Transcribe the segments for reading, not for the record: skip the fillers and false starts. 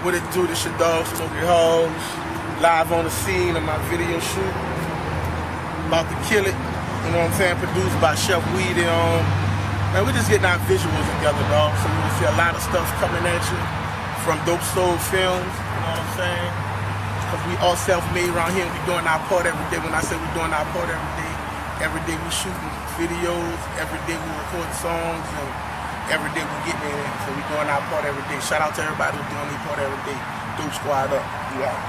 What it do? This your dog, Smokey Hogs, live on the scene of my video shoot. About to kill it, you know what I'm saying? Produced by Chef Weedy. Man, we just getting our visuals together, dog. So you're gonna see a lot of stuff coming at you from Dope Soul Films, you know what I'm saying? Because we all self-made around here and we doing our part every day. When I say we doing our part every day we shooting videos, every day we recording songs, and every day we getting in it. So we doing our part every day. Shout out to everybody who's doing their part every day. Dope Squad up. We out.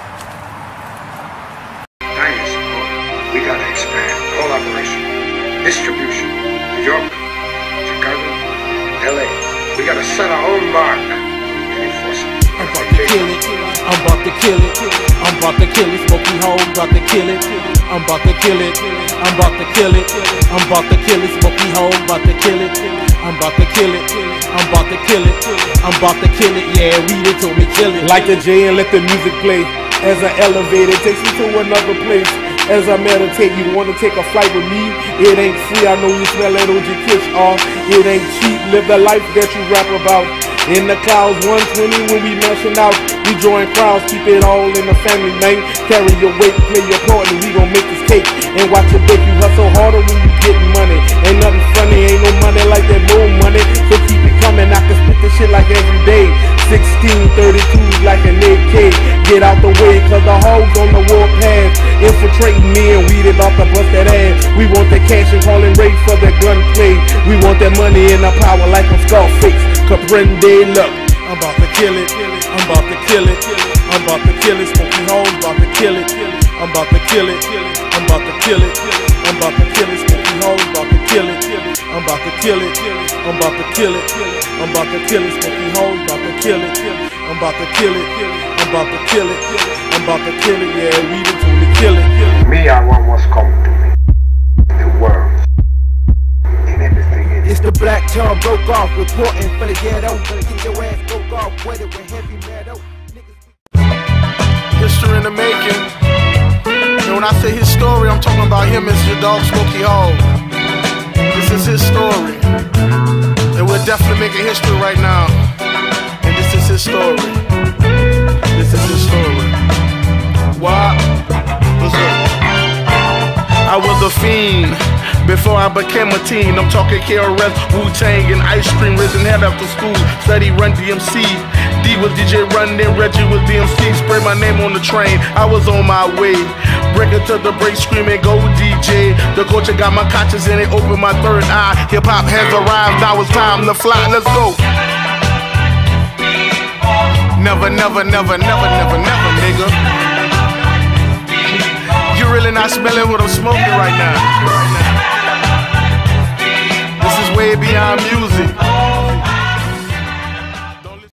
Nice. We gotta expand. Collaboration. Distribution. New York, Chicago, LA. We gotta set our own mark and enforce it. I'm about to kill it. I'm about to kill it. I'm about to kill it. Smokey Hogs about to kill it. I'm about to kill it. I'm about to kill it. I'm about to kill it. Smokey Hogs about to kill it. I'm about to kill it. I'm about to kill it. I'm about to kill it. Yeah, Weedy told me kill it. Like the J and let the music play. As I elevate, it takes me to another place. As I meditate, you wanna take a flight with me? It ain't free, I know you smell that OG Kush off. It ain't cheap, live the life that you rap about. In the clouds, 120 when we mashing out. We join crowds, keep it all in the family, man. Carry your weight, play your part, and we gon' make this cake. And watch it bake, you hustle harder when you getting money. Ain't nothing funny, ain't no money like that, no money. So keep it coming, I can spit this shit like every day. 1632 like an AK. Get out the way, cause the hoes on the warpath infiltrating me and Weedy about to bust that ass. We want that cash and calling Ray for that gunplay. We want that money and the power like I'm Scarface. Comprende, look. I'm about to kill it. I'm about to kill it. I'm about to kill it. Smokey Hogs about to kill it. I'm about to kill it. I'm about to kill it. I'm about to kill it. Smokey Hogs about to kill it. I'm about to kill it. I'm about to kill it. I'm about to kill it. Smokey Hogs about to kill it. I'm about to kill it. I'm about to kill it. I'm about to kill it. Yeah, we done told me kill it. Me, I want what's coming to me. The world. And everything in it. It's the Black Tom broke off, reporting for the ghetto. Get your ass broke off, whether with heavy metal. History in the making. And when I say his story, I'm talking about him as your dog Smokey Hog. This is his story. And we're definitely making history right now. And this is his story. This is his story. What? What's up? I was a fiend before I became a teen. I'm talking KRS, Wu-Tang, and ice cream. Risen head after school, study Run DMC. D was DJ Run, then Reggie was DMC. Spray my name on the train, I was on my way. Breaking to the break, screaming, go DJ. The culture got my conscience and it opened my third eye. Hip-hop has arrived, now it's time to fly, let's go. Never, never, never, never, never, never, nigga. You really not smelling what I'm smoking right now. This is way beyond music.